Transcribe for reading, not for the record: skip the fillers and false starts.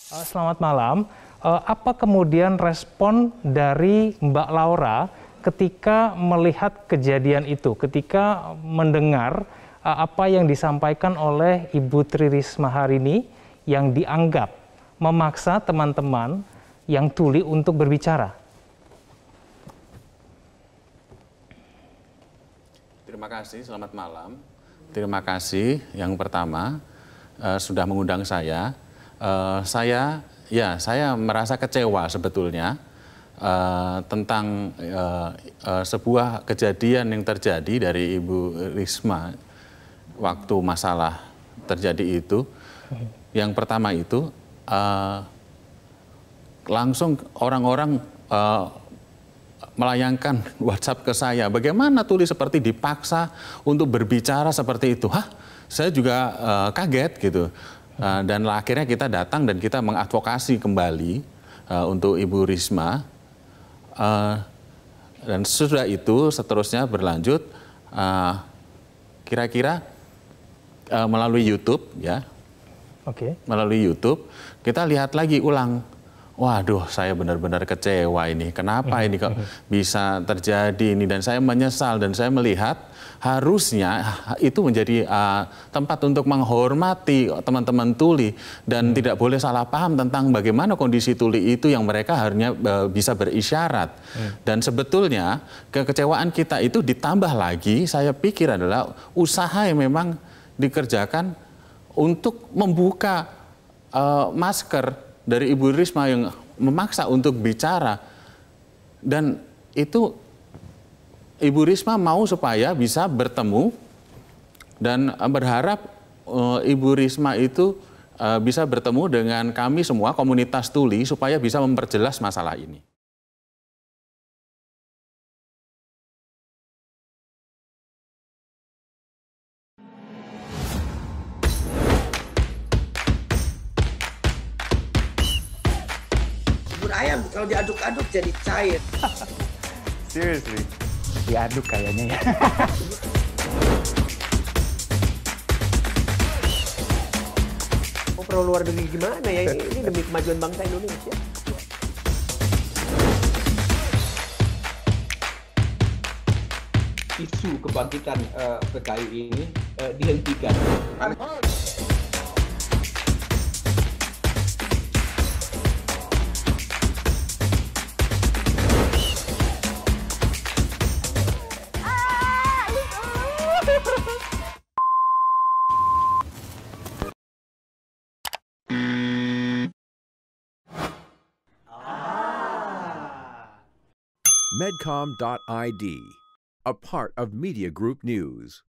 Selamat malam. Apa kemudian respon dari Mbak Laura ketika melihat kejadian itu, ketika mendengar apa yang disampaikan oleh Ibu Tri Risma hari ini yang dianggap memaksa teman-teman yang tuli untuk berbicara? Terima kasih, selamat malam. Terima kasih yang pertama sudah mengundang saya. Saya merasa kecewa sebetulnya tentang sebuah kejadian yang terjadi dari Ibu Risma waktu masalah terjadi itu. Yang pertama itu langsung orang-orang melayangkan WhatsApp ke saya, bagaimana Tuli seperti dipaksa untuk berbicara seperti itu. Saya juga kaget gitu. Dan akhirnya kita datang dan kita mengadvokasi kembali untuk Ibu Risma. Dan sesudah itu seterusnya berlanjut kira-kira melalui YouTube ya. Melalui YouTube kita lihat lagi ulang. Waduh, saya benar-benar kecewa ini. Kenapa ini kok bisa terjadi ini? Dan saya menyesal dan saya melihat harusnya itu menjadi tempat untuk menghormati teman-teman tuli dan tidak boleh salah paham tentang bagaimana kondisi tuli itu yang mereka harusnya bisa berisyarat. Dan sebetulnya kekecewaan kita itu ditambah lagi, saya pikir adalah usaha yang memang dikerjakan untuk membuka masker dari Ibu Risma yang memaksa untuk bicara. Dan itu Ibu Risma mau supaya bisa bertemu dan berharap Ibu Risma itu bisa bertemu dengan kami semua komunitas tuli supaya bisa memperjelas masalah ini. Ayam kalau diaduk-aduk jadi cair. Seriously, diaduk kayaknya ya. Perlu luar negeri gimana ya? Ini demi kemajuan bangsa Indonesia. Isu kebangkitan PKI ini dihentikan. Medcom.id, a part of Media Group News.